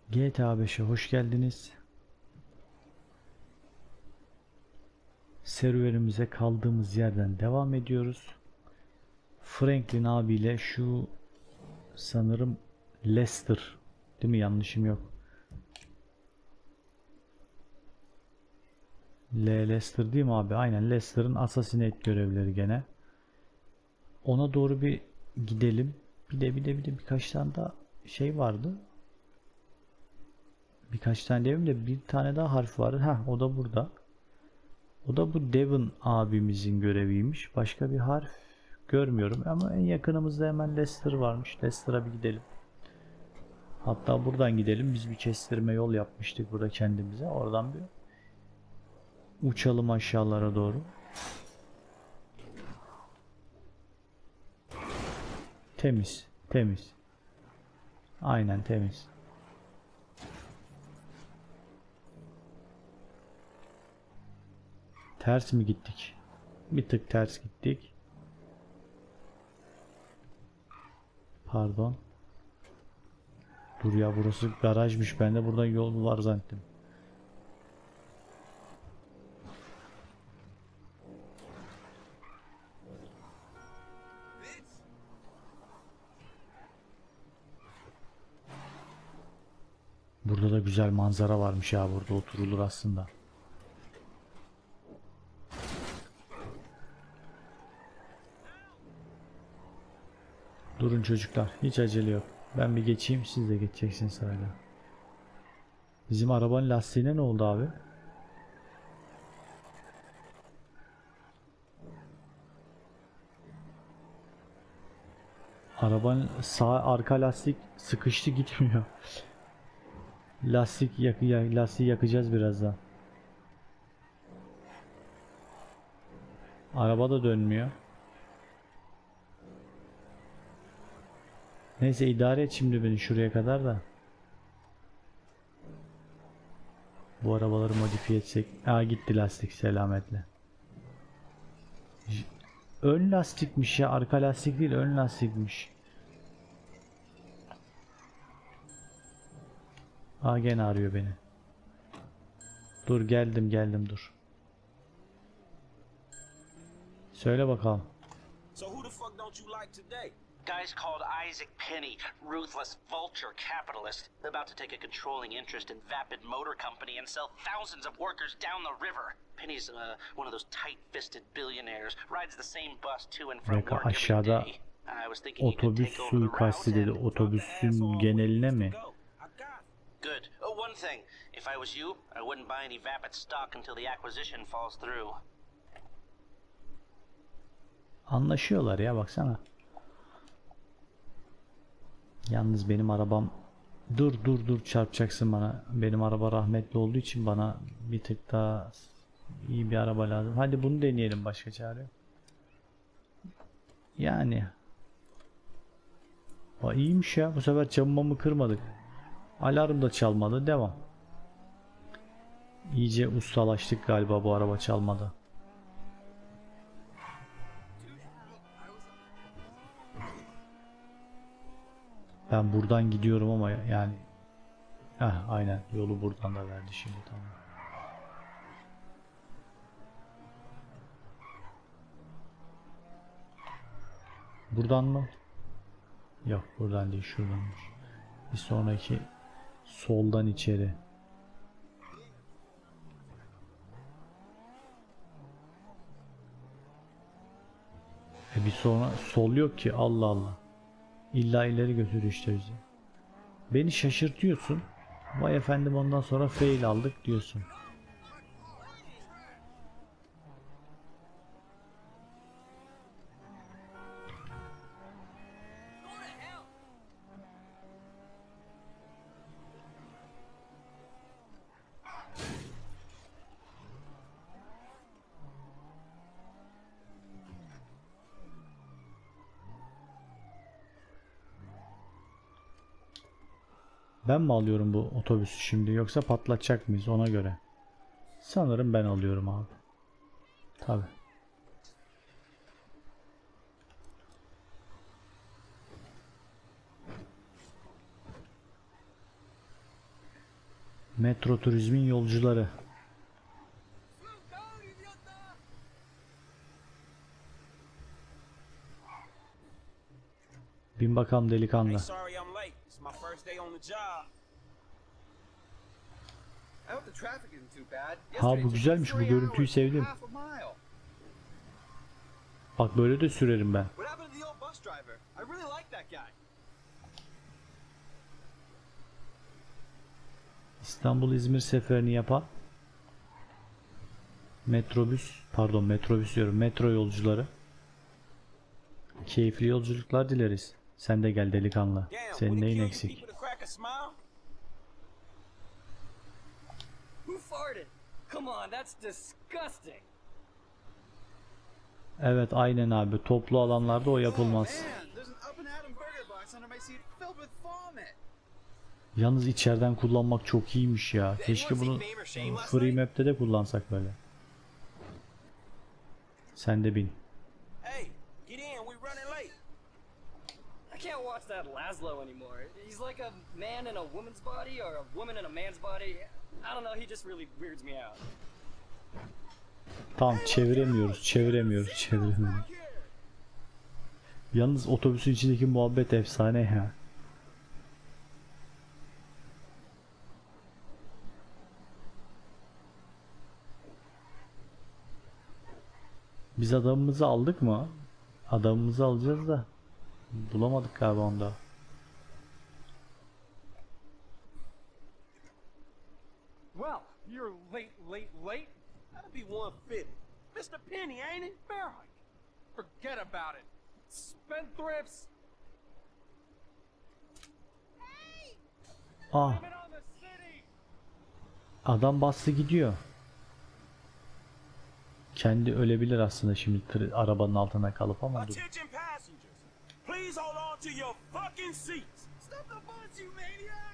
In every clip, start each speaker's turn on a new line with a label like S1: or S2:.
S1: GTA 5'e hoş geldiniz. Serüvenimize kaldığımız yerden devam ediyoruz. Franklin abiyle şu sanırım Lester, değil mi? Yanlışım yok. Lester değil mi abi? Aynen, Lester'ın Assassinate görevleri gene. Ona doğru bir gidelim. Bir de birkaç tane daha şey vardı. Birkaç tane demeyeyim de bir tane daha harf vardı. Heh, o da burada. O da bu Devon abimizin göreviymiş. Başka bir harf görmüyorum ama en yakınımızda hemen Leicester varmış. Leicester'a bir gidelim. Hatta buradan gidelim. Biz bir kestirme yol yapmıştık burada kendimize. Oradan bir uçalım aşağılara doğru. Temiz, temiz. Aynen temiz. Ters mi gittik? Bir tık ters gittik. Pardon. Dur ya, burası garajmış. Ben de buradan yol var zannettim. Burada da güzel manzara varmış ya, burada oturulur aslında. Durun çocuklar, hiç acele yok. Ben bir geçeyim, siz de geçeceksiniz sırayla. Bizim arabanın lastiğine ne oldu abi? Arabanın sağ arka lastik sıkıştı, gitmiyor. Lastiği yakacağız birazdan. Araba da dönmüyor. Neyse, idare et şimdi beni şuraya kadar da. Bu arabaları modifiye etsek. Aa, gitti lastik selametle. Ön lastikmiş ya, arka lastik değil, ön lastikmiş. Aa, gene arıyor beni. Dur, geldim dur. Söyle bakalım.
S2: So who the fuck don't you like today?
S3: Guy's called Isaac Penny, ruthless vulture capitalist, about to take a controlling interest in Vapid Motor Company and sell thousands of workers down the river. Penny's one of those tight-fisted billionaires, rides the same bus to and from work every day. I was thinking he could
S1: Otobüs
S3: take over the
S1: suikasti dedi.
S3: route.
S1: Otobüsün geneline mi?
S3: Good. Oh, one thing. If I was you, I wouldn't buy any Vapid stock until the acquisition falls through.
S1: Anlaşıyorlar ya, baksana. Yalnız benim arabam, dur çarpacaksın bana. Benim araba rahmetli olduğu için bana bir tık daha iyi bir araba lazım. Hadi bunu deneyelim, başka çare yok. Yani iyiymiş ya, bu sefer camımı kırmadık. Alarm da çalmadı, devam. İyice ustalaştık galiba bu araba çalmada. Ben buradan gidiyorum ama yani aynen yolu buradan da verdi şimdi, tamam. Buradan mı? Yok, buradan değil, şuradanmış. Bir sonraki soldan içeri. Bir sonra sol yok ki, Allah Allah. İlla ileri götürüyor işte bizi. Beni şaşırtıyorsun. Vay efendim, ondan sonra fail aldık diyorsun. Ben mi alıyorum bu otobüsü şimdi, yoksa patlatacak mıyız ona göre? Sanırım ben alıyorum abi. Tabi. Metro turizmin yolcuları. Bin bakalım
S2: Hey,
S1: delikanlı.
S2: sorry I'm late. It's my first day on the job.
S4: I hope the traffic isn't too bad.
S1: Ha, bu
S4: Yesterday took
S1: güzelmiş, bu
S4: 3
S1: görüntüyü
S4: hours,
S1: sevdim.
S4: half a mile.
S1: Bak böyle de sürerim ben.
S4: What happened to the old bus driver? I really like that guy.
S1: İstanbul-İzmir seferini yapan metrobüs diyorum, metro yolcuları. Keyifli yolculuklar dileriz. Sen de gel delikanlı.
S2: Damn, would
S1: Senin
S2: it
S1: neyin
S2: kill you
S1: eksik?
S2: people to crack a smile?
S5: Who farted? Come on, that's disgusting.
S1: Evet, aynen abi. Toplu alanlarda o
S4: Oh
S1: yapılmaz.
S4: man, there's an Up and Atom burger box under my seat filled with vomit.
S1: Yalnız içeriden kullanmak çok iyiymiş ya. Keşke bunu Free Map'te de kullansak böyle. Sen de bin.
S2: Hey, get in. We running late.
S5: I can't watch that Laszlo anymore. He's like a man in a woman's body or a woman in a man's body. I don't know, he just really weirds me out.
S1: Tamam, çeviremiyoruz. Yalnız otobüsün içindeki muhabbet efsane ya. Biz adamımızı aldık mı? Adamımızı alacağız da bulamadık galiba onda.
S6: Well, you're late.
S2: That'll be 150. Mr. Penny, ain't it?
S6: Merrick, forget about it. Spendthrifts.
S1: Ah,
S6: Blame it on the city.
S1: adam bastı gidiyor. Kendi ölebilir aslında şimdi arabanın altına kalıp ama dur.
S2: Attention passengers. Please hold on to your fucking seats.
S4: Stop the bus, you maniac!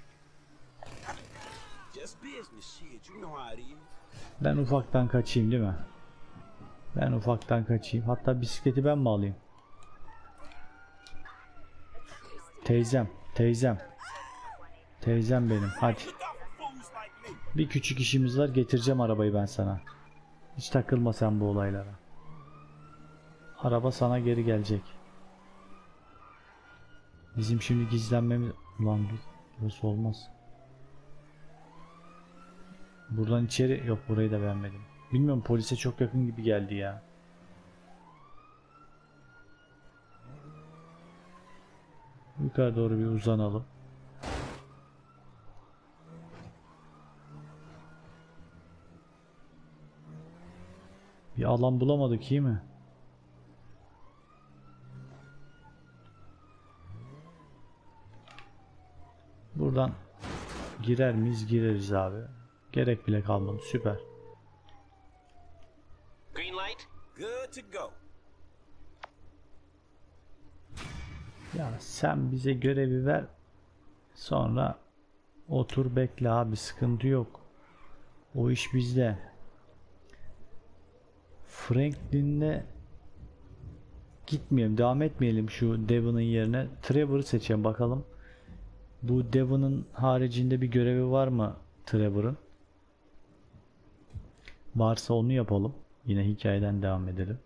S2: Just business shit. You know how it is.
S1: Ben ufaktan kaçayım değil mi? Ben ufaktan kaçayım. Hatta bisikleti ben mi alayım? Teyzem benim. Hadi.
S2: Look out for fools like me.
S1: Bir küçük işimiz var. Getireceğim arabayı ben sana. Hiç takılma sen bu olaylara. Araba sana geri gelecek. Bizim şimdi gizlenmemiz... Ulan dur. Burası olmaz. Buradan içeri... Yok, burayı da beğenmedim. Bilmiyorum, polise çok yakın gibi geldi ya. Yukarı doğru bir uzanalım. Bir alan bulamadık, iyi mi? Buradan girer miyiz? Gireriz abi. Gerek bile kalmadı. Süper.
S3: Green light?
S2: Good to go.
S1: Ya sen bize görevi ver. Sonra otur bekle abi. Sıkıntı yok. O iş bizde. Franklin'le gitmeyelim. Devam etmeyelim şu Devon'ın yerine. Trevor'ı seçelim bakalım. Bu Devon'ın haricinde bir görevi var mı Trevor'ın? Varsa onu yapalım. Yine hikayeden devam edelim.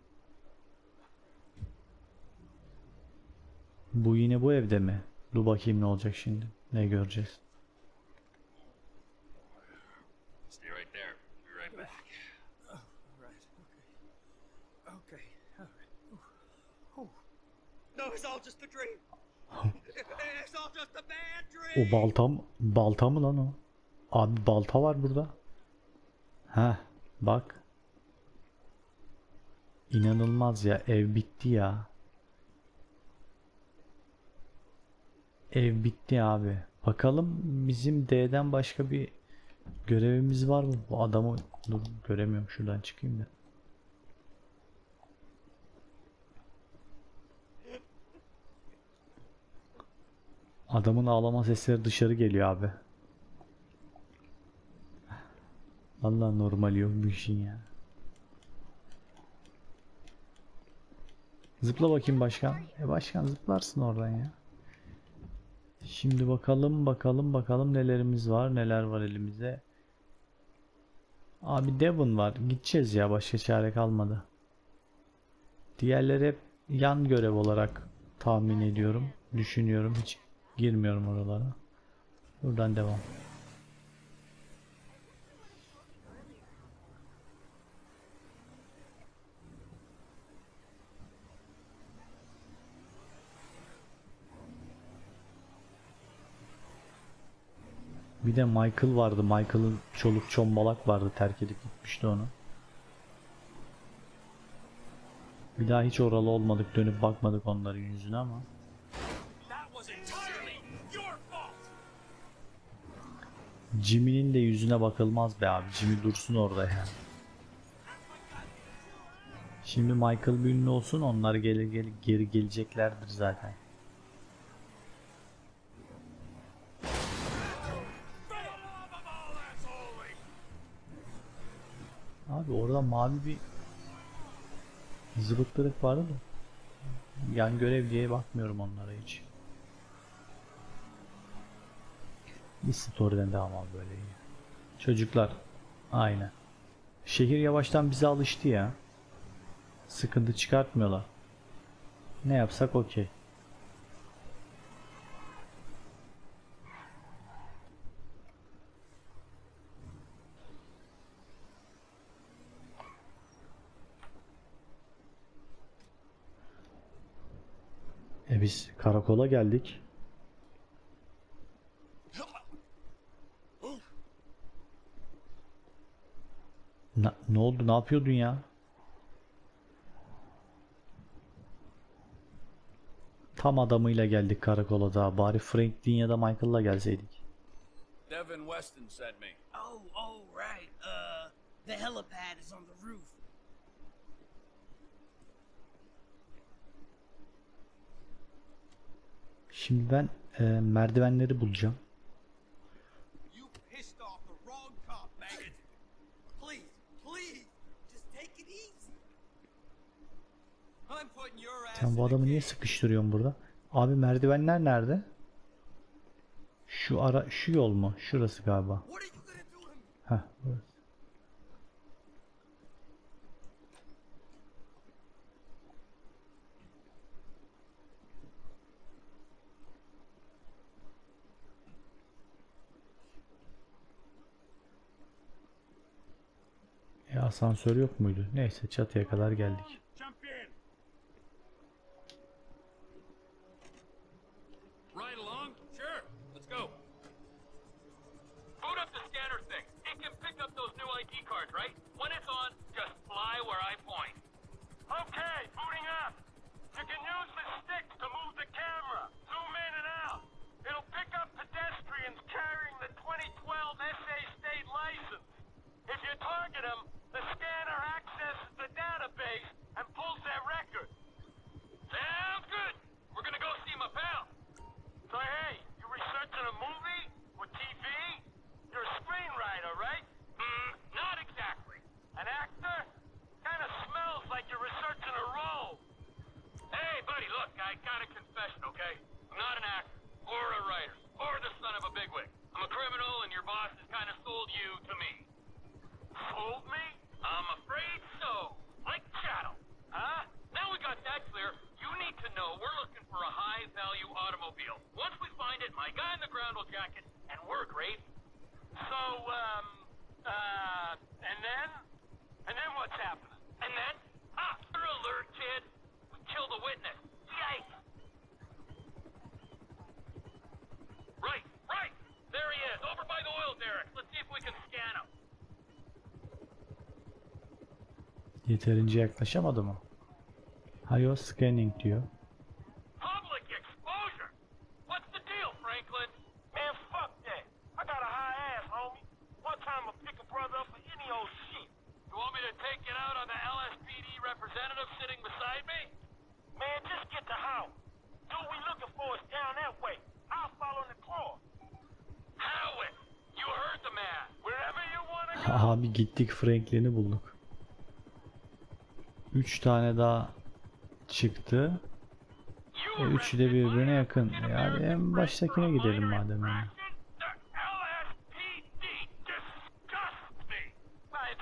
S1: Bu yine bu evde mi? Dur bakayım ne olacak şimdi. Ne göreceğiz?
S7: Stay right there. Be right back.
S4: Right, okay. Alright.
S5: No, it's all just a dream. It's all just a bad dream.
S1: O balta mı lan o? Abi balta var burada. Heh, bak. İnanılmaz ya, ev bitti ya. Ev bitti abi. Bakalım bizim D'den başka bir görevimiz var mı? Bu adamı dur, göremiyorum, şuradan çıkayım da. Adamın ağlama sesleri dışarı geliyor abi. Allah, normal yok bu işin ya. Zıpla bakayım başkan. Başkan zıplarsın oradan ya. Şimdi bakalım nelerimiz var, neler var elimizde. Abi Devon var. Gideceğiz ya. Başka çare kalmadı. Diğerleri hep yan görev olarak tahmin ediyorum. Düşünüyorum. Hiç girmiyorum oralara. Buradan devam. Bir de Michael vardı. Michael'ın çoluk çombalak vardı. Terk edip gitmişti onu. Bir daha hiç oralı olmadık. Dönüp bakmadık onların yüzüne ama.
S2: That was entirely your fault.
S1: Jimmy'nin de yüzüne bakılmaz be abi. Jimmy dursun orada yani. Şimdi Michael bir ünlü olsun. Onlar geri geleceklerdir zaten. Abi orada mavi bir zıbıttırık vardı da. Yan görev diye bakmıyorum onlara hiç. Bir story'den devam abi böyle iyi. Çocuklar. Aynen. Şehir yavaştan bize alıştı ya. Sıkıntı çıkartmıyorlar. Ne yapsak okey. Biz karakola geldik. Ne oldu? Ne yapıyordun ya? Tam adamıyla geldik karakola daha. Bari Franklin ya da Michael'la gelseydik.
S7: Devin Weston sent me.
S8: Oh, right. The helipad is on the roof.
S1: Şimdi ben merdivenleri bulacağım.
S4: You pissed off the wrong cop, maggot.
S8: Please, just take it easy.
S4: I'm putting your ass
S1: Sen bu
S4: in
S1: adamı
S4: the
S1: niye
S4: cage.
S1: sıkıştırıyorsun burada? Abi merdivenler nerede? Şu yol mu? Şurası galiba.
S8: What are you gonna do to me?
S1: Heh, burası. Asansör yok muydu? Neyse çatıya kadar geldik.
S2: Jump in.
S7: Right along? Sure. Let's go. Boot up the scanner thing. It can pick up those new ID cards, right? When it's on, just fly where I point.
S2: Okay, booting up. You can use the stick to move the camera. Zoom in and out. It'll pick up pedestrians carrying the 2012 SA state license. If you target them, the scanner accesses the database and pulls their record.
S7: Sounds good. We're gonna go see my pal.
S2: So hey, you researching a movie or TV? You're a screenwriter, right?
S7: Not exactly.
S2: An actor? Kind of smells like you're researching a role.
S7: Hey, buddy, look, I got a confession, okay? I'm not an actor, or a writer, or the son of a bigwig. I'm a criminal, and your boss has kind of sold you to me.
S2: Sold me?
S7: I'm afraid so. Like chattel.
S2: Huh?
S7: Now we got that clear, you need to know we're looking for a high-value automobile. Once we find it, my guy in the ground will jack it, and we're great.
S2: So, and then what's happening?
S7: And then, you're alert, kid. We killed a witness. Yikes! Right. There he is, over by the oil derrick. Let's see if we can scan him.
S1: Yeterince yaklaşamadı mı? Hayır, scanning diyor.
S7: Public exposure. What's the deal, Franklin?
S2: Man, fuck that. I got a high ass, homie. One time I'll pick a brother up for any old shit.
S7: You want me to take it out on the LSPD representative sitting beside me?
S2: Man, just get the house. Dude we looking for is down that way. I'll follow the claw.
S7: Howitt, you heard the man.
S2: Wherever you wanna go.
S1: Abi gittik Franklin'i bulduk. 3 tane daha çıktı. Üçü de birbirine yakın. Yani en baştakine gidelim madem yani.
S2: The LSPD disgusts me. I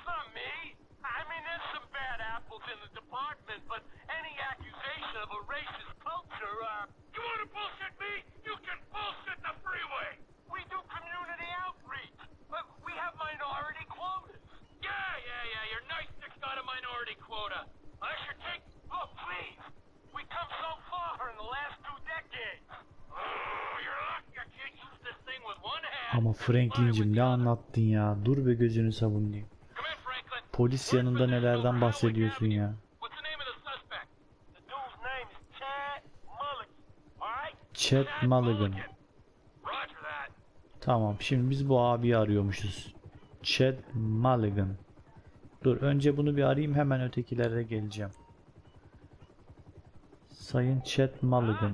S2: security quota. I should take... Oh, please! We come so far in the last 2 decades. Oh, you're lucky I can't use this thing with one hand.
S1: Ama Franklin'cim ne anlattın ya? Dur be gözünü savunayım.
S2: Come in, Franklin.
S1: Polis yanında nelerden bahsediyorsun ya?
S2: What's the name of the suspect? The dude's name is Chad Mulligan. All right?
S1: Chad Mulligan.
S2: Roger that.
S1: Tamam, şimdi biz bu abiyi arıyormuşuz. Chad Mulligan. Dur, önce bunu bir arayayım, hemen ötekilere geleceğim. Sayın Chad Mulligan.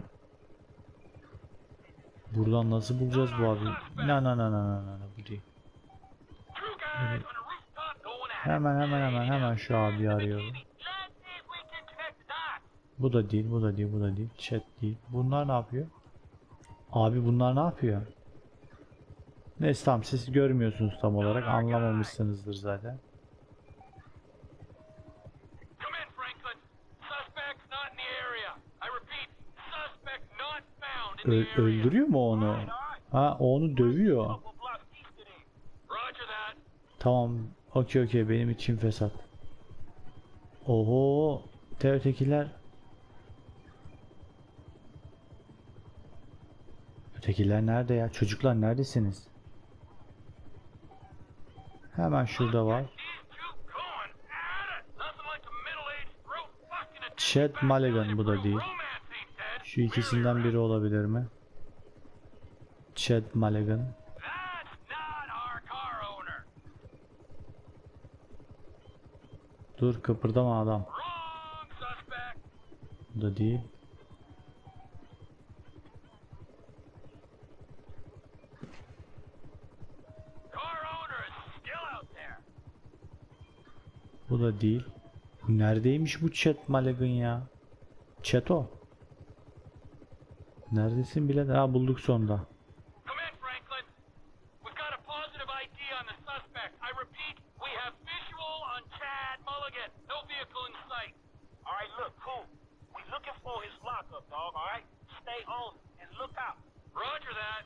S1: Buradan nasıl bulacağız bu abi? Bu değil.
S2: Two guys on a rooftop going at it.
S1: Hemen şu abiyi arıyorum.
S2: Let's see if we can connect the dots.
S1: Bu da değil. Chat değil. Bunlar ne yapıyor? Abi bunlar ne yapıyor? Neyse tamam, siz görmüyorsunuz tam olarak. Anlamamışsınızdır zaten.
S2: Come in, Franklin. Suspect not in the area. I repeat, suspect not found in the area.
S1: Öldürüyor mu onu? Ha, onu dövüyor.
S2: We'll block east of him. Roger that.
S1: Tamam. Okey benim için fesat. Oho. Ötekiler. Ötekiler nerede ya? Çocuklar neredesiniz? Hemen şurada var.
S2: These two going at it. Nothing like a middle-aged throat fucking a
S1: Chad Mulligan, bu da değil.
S2: romance ain't dead.
S1: Şu ikisinden biri olabilir mi? Chad Mulligan.
S2: That's not our car owner.
S1: Dur, kıpırdama adam.
S2: Wrong suspect.
S1: Bu da değil.
S2: Car owner is still out there.
S1: Bu da değil. Bu neredeymiş bu Chad Mulligan ya? Chato. Neredesin bile? Ha, bulduk sonunda.
S2: Come in, Franklin. We've got a positive ID on the suspect. I repeat, we have visual on Chad Mulligan. No vehicle in sight.
S9: All right, look, cool. We looking for his lockup, dog, all right? Stay on it and look out.
S2: Roger that.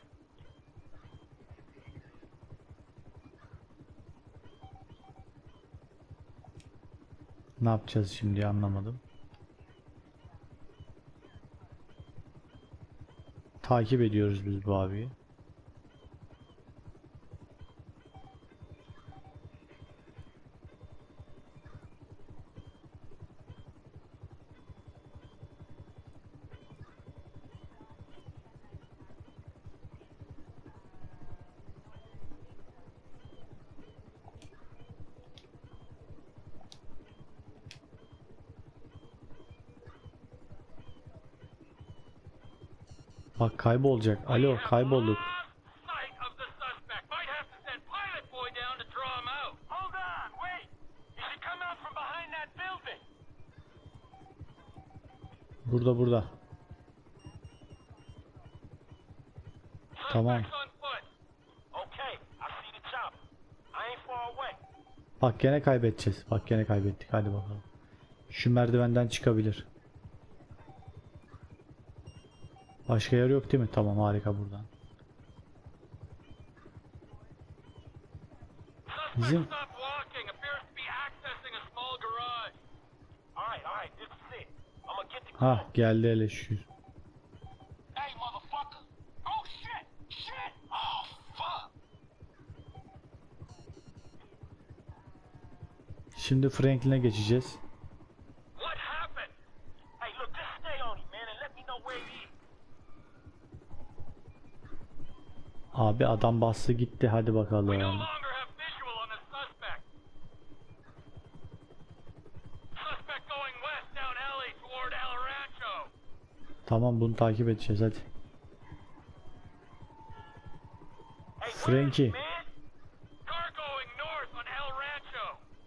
S1: Ne yapacağız şimdi, anlamadım. Takip ediyoruz biz bu abiyi. Bak kaybolacak. Alo, kaybolduk.
S2: Sight of the suspect. Might have to send Pilot Boy down to draw him out.
S9: Hold on, wait. You should come out from behind that building.
S1: Burada. Tamam.
S2: Suspect's on foot.
S9: Okay, I see the chopper. I ain't far away.
S1: Bak gene kaybedeceğiz. Bak gene kaybettik. Hadi bakalım. Şu merdivenden çıkabilir. Başka yer yok değil mi? Tamam, harika buradan. Bizim
S2: Suspect stopped walking. Appears to be accessing a small garage.
S9: All right, this is it. I'm gonna get the
S1: ha geldi hele şu.
S9: Hey, motherfucker. Oh, shit. Oh, fuck.
S1: Şimdi Franklin'e geçeceğiz.
S2: What happened?
S9: Hey, look, just stay on him, man, and let me know where he is.
S1: Abi adam bastı gitti, hadi
S2: We no
S1: bakalım.
S2: longer have visual on the suspect. Suspect going west down alley toward El Rancho.
S1: Tamam, bunu takip edeceğiz hadi.
S9: Hey,
S1: Frankie.
S9: man.
S2: Car going north on El Rancho.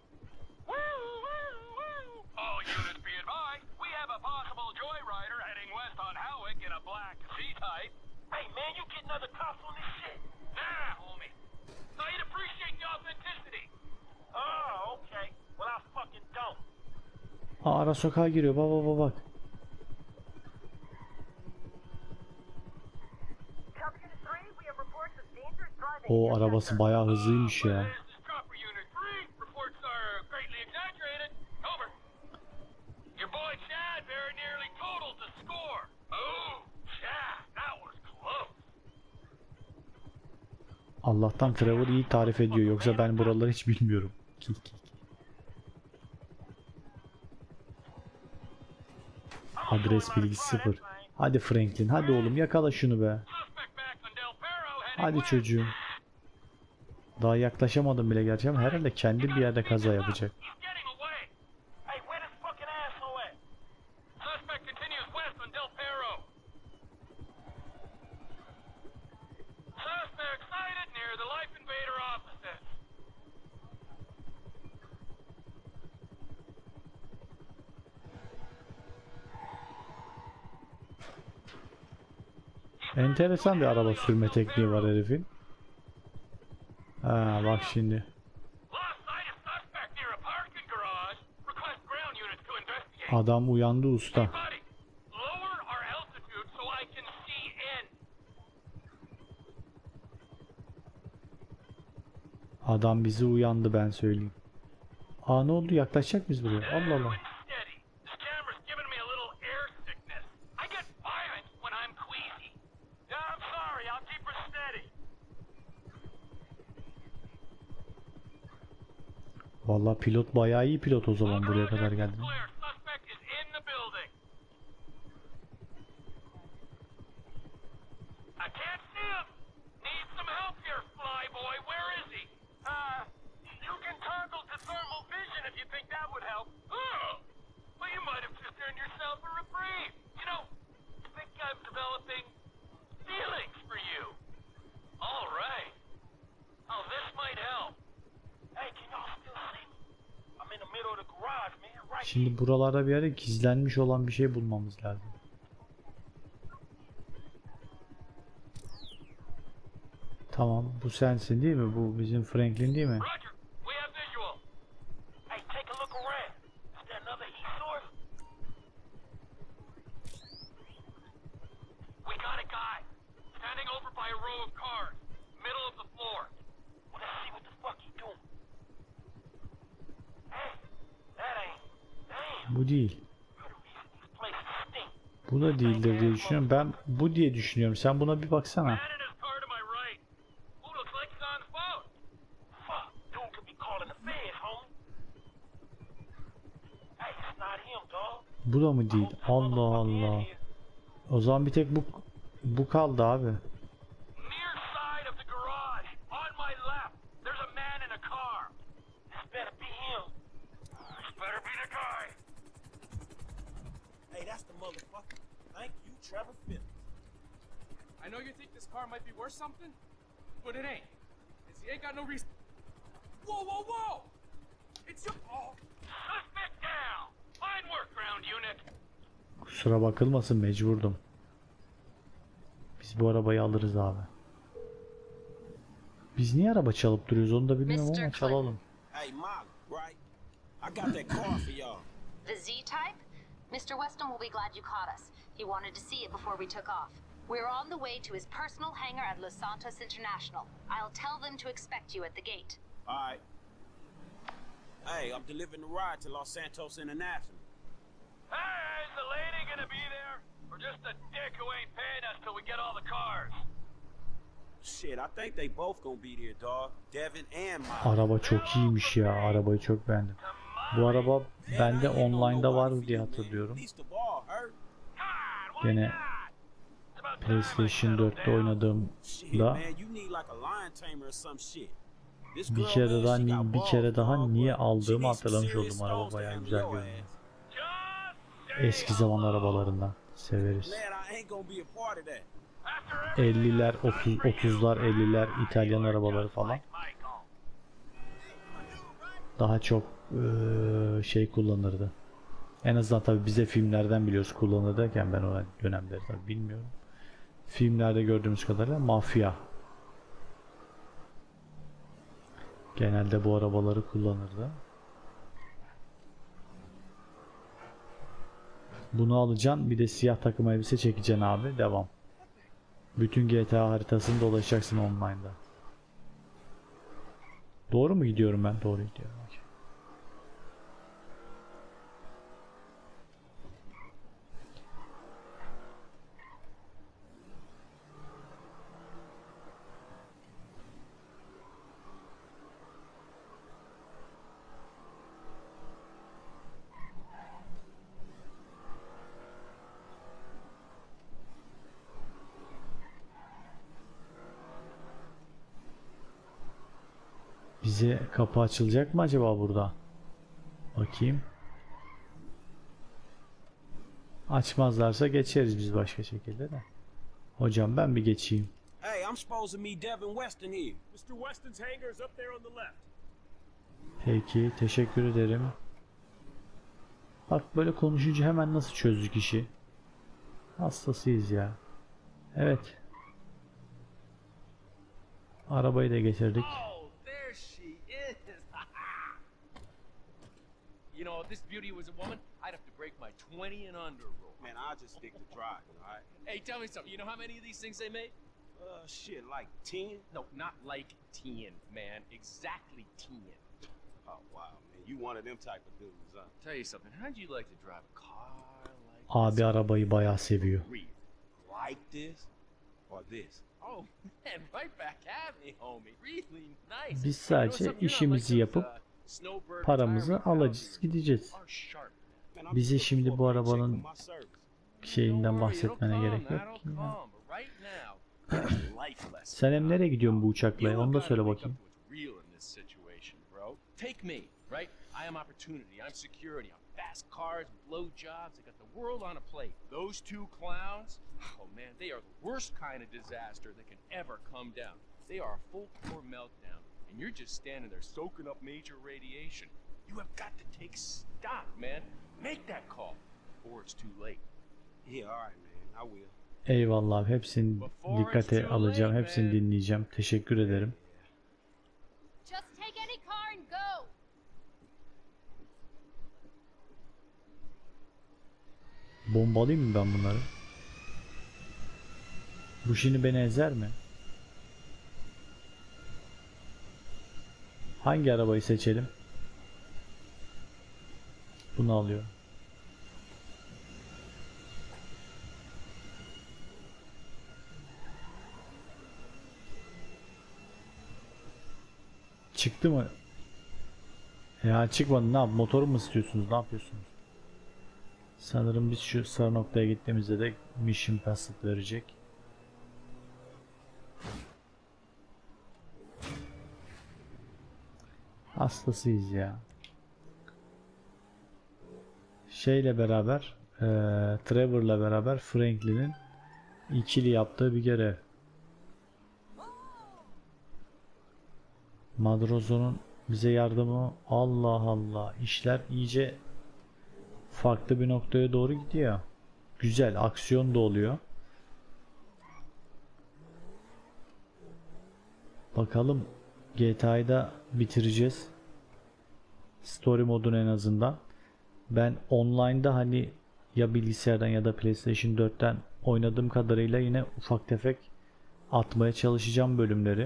S2: All units be advised, we have a possible joyrider heading west on Howick in a black C-type.
S9: Hey, man, you getting other cops on this shit?
S2: Nah, homie. So you'd appreciate the authenticity.
S9: Oh, okay. Well, I fucking don't.
S1: Aa, ara sokağa giriyor. Bak. O arabası bayağı hızlıymış ya.
S2: This is Chopper Unit 3. Reports are greatly exaggerated. Over.
S1: Allah'tan Trevor iyi tarif ediyor. Yoksa ben buraları hiç bilmiyorum. Adres bilgisi 0. Hadi Franklin. Hadi oğlum yakala şunu be.
S2: Suspect back on Del Perro heading
S1: Hadi
S2: west.
S1: çocuğum. Daha yaklaşamadım bile gerçi ama herhalde kendi bir yerde kaza yapacak.
S2: He's getting away.
S9: Hey, where this fucking asshole at?
S2: Suspect continues west on Del Perro. Suspect sighted near the Life Invader offices.
S1: Enteresan bir araba sürme tekniği var herifin. Ha bak şimdi.
S2: Lost sight of suspect near a parking garage. Request ground units to investigate.
S1: Adam uyandı usta.
S2: Buddy, lower our altitude so I can see in.
S1: Adam bizi uyandı ben söyleyeyim. Aa ne oldu yaklaşacak mıyız buraya? Allah Allah.
S2: Steady. This camera's giving me a little air sickness. I get violent when I'm queasy. Yeah, I'm sorry. I'll keep her steady.
S1: Vallahi pilot bayağı iyi pilot o zaman buraya kadar geldi.
S2: Clear. Suspect is in the building. I can't see him. Need some help here, flyboy. Where is he? You can toggle to thermal vision if you think that would help. Oh, well, you might have just earned yourself a reprieve. You know, I think I'm developing feelings for you. All right. Oh, this might help.
S9: Hey, can y'all still see me? I'm in the middle of the garage, man. Right here.
S1: Şimdi buralarda bir yere gizlenmiş olan bir şey bulmamız lazım. Tamam bu sensin değil mi? Bu bizim Franklin değil mi?
S2: Roger. We have visual.
S9: Hey, take a look around. Is there another heat source?
S2: We got a guy standing over by a row of cars, middle of the floor.
S9: Well, let's see what the fuck he doing. Hey, that ain't. Damn.
S1: Bu değil.
S9: You're the reason these places stink.
S1: Bu da değildir diye düşünüyorum. Ben bu diye düşünüyorum. Sen buna bir baksana.
S2: Man in his car to my right. Who looks like he's on the phone?
S9: Fuck, dude could be calling the feds, homie. Hey, it's not him, dog.
S1: Bu da mı değil? Allah Allah. O zaman bir tek bu kaldı abi.
S2: Near side of the garage, on my left. There's a man in a car.
S9: This better be him.
S2: This better be the guy.
S4: Hey, that's the motherfucker. Thank you, Trevor Phillips.
S6: I know you think this car might be worth something, but it ain't. 'Cause he ain't got no reason. Whoa, whoa, whoa! It's your. Oh.
S2: Suspect down. Fine work, ground unit.
S1: Kusura bakılmasın mecburdum. Biz bu arabayı alırız abi. Biz niye araba çalıp duruyoruz onu da bilmiyorum ama çalalım.
S10: Hey, Molly, right? I got that car for y'all.
S11: The Z-Type? Mr. Weston will be glad you caught us. He wanted to see it before we took off. We're on the way to his personal hangar at Los Santos International. I'll tell them to expect you at the gate.
S10: All right. Hey, I'm delivering the ride to Los Santos International.
S2: Hey, is the lady gonna be there? Or just a dick who ain't paying us till we get all the cars?
S10: Shit, I think they both gonna be there, dog. Devin and Molly.
S1: Araba çok iyiymiş ya. Arabayı çok beğendim. Bu araba bende online'da var diye hatırlıyorum.
S10: Least of all, her.
S1: Gene PlayStation 4'te oynadığımda
S10: Shit, man, you need like a lion tamer or some shit. This
S1: bir
S10: girl,
S1: kere
S10: man,
S1: daha
S10: she got
S1: bir kere
S10: balls,
S1: daha
S10: dog,
S1: niye
S10: but
S1: aldığımı
S10: she needs some
S1: hatırlamış
S10: serious
S1: oldum. Araba
S10: stones to
S1: bayağı
S10: handle
S1: güzel
S10: your
S1: görünüyor.
S10: ass.
S1: Eski zaman arabalarından severiz.
S10: Man, I ain't gonna be a part of that.
S1: 50'ler, 30'lar, 50'ler İtalyan arabaları falan. Daha çok şey kullanırdı. En azından tabii bize filmlerden biliyoruz kullanır derken ben o dönemleri tabii bilmiyorum. Filmlerde gördüğümüz kadarıyla mafya genelde bu arabaları kullanırdı. Bunu alacaksın, bir de siyah takım elbise çekeceksin abi, devam. Bütün GTA haritasını dolaşacaksın online'da. Doğru mu gidiyorum ben? Doğru gidiyorum. Okay. Bize kapı açılacak mı acaba burada? Bakayım. Açmazlarsa geçeriz biz başka şekilde de. Hocam ben bir geçeyim.
S10: Hey, I'm supposed to meet Devin Weston here.
S9: Mr. Weston's hangar is up there on the left.
S1: Peki, teşekkür ederim. Bak böyle konuşunca hemen nasıl çözdük işi. Hastasıyız ya. Evet. Arabayı da getirdik.
S7: Oh, there she is. You know, if this beauty was a woman, I'd have to break my 20 and under rule.
S10: Man, I'll just stick to driving, all right?
S7: Hey, tell me something. You know how many of these things they made?
S10: Shit, like 10?
S7: No, not like 10, man. Exactly 10.
S10: Oh, wow, man. You one of them type of dudes, huh?
S7: Tell you something. How'd you like to drive a car like
S1: Abi arabayı bayağı seviyor.
S10: Like this or this?
S7: Oh, man, right back at me, homie. Really nice.
S1: Biz sadece işimizi yapıp paramızı alacağız, gideceğiz. Bize şimdi bu arabanın şeyinden bahsetmene gerek yok ki ya. Sen hem nereye gidiyorsun bu uçakla? Onu da söyle bakayım.
S7: Take me, right? I am opportunity. I'm security. I'm fast cars, blowjobs. I got the world on a plate. Those two clowns, oh man, they are the worst kind of disaster that can ever come down. They are a full core meltdown, and you're just standing there soaking up major radiation. You have got to take stock, man. Make that call, or it's too late.
S10: Yeah, all right, man. I will.
S1: Eyvallah, hepsini dikkate alacağım, hepsini dinleyeceğim. Teşekkür ederim.
S11: Just take any car and go.
S1: Bombalayayım mı ben bunları? Bu şimdi beni ezer mi? Hangi arabayı seçelim? Bunu alıyorum. Çıktı mı? Ya çıkmadı. Ne yap? Motoru mu istiyorsunuz? Ne yapıyorsunuz? Sanırım biz şu sarı noktaya gittiğimizde de mission password verecek. Hastasıyız ya. Şeyle beraber Trevor'la beraber Franklin'in ikili yaptığı bir görev. Madrozo'nun bize yardımı, Allah Allah, işler iyice farklı bir noktaya doğru gidiyor. Güzel, aksiyon da oluyor. Bakalım, GTA'yı da bitireceğiz. Story modunu en azından. Ben online'da hani ya bilgisayardan ya da PlayStation 4'ten oynadığım kadarıyla yine ufak tefek atmaya çalışacağım bölümleri.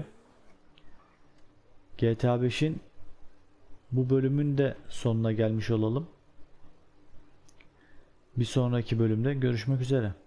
S1: GTA 5'in bu bölümün de sonuna gelmiş olalım. Bir sonraki bölümde görüşmek üzere.